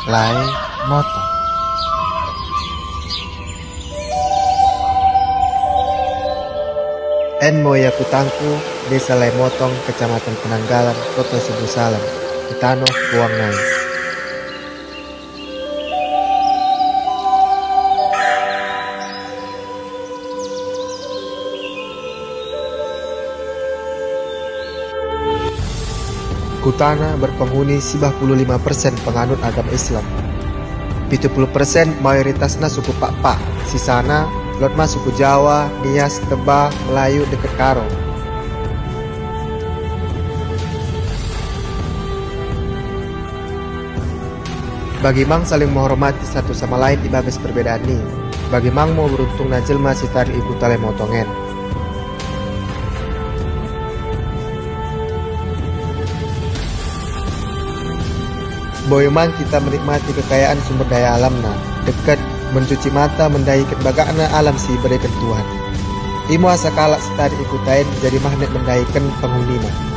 Lai Motong. En Moya Kutangku, Desa Lai Motong, Kecamatan Penanggalan, Kota Subu Salam, Itano, Puang Nai. Kutana berpenghuni 95% penganut agama Islam. 70% mayoritasnya suku Pak-Pak, sisana lotma suku Jawa, Nias, Teba, Melayu dekat Karo. Bagi mang saling menghormati satu sama lain di babes perbedaan ini. Bagi mang mau beruntung na jelma sitari ibu Lai Motongen. Boyman kita menikmati kekayaan sumber daya alamna, dekat mencuci mata mendaikan bagakna alam si berikan Tuhan. Imo asa kalak setari ikutain jadi magnet mendaikan penghunina.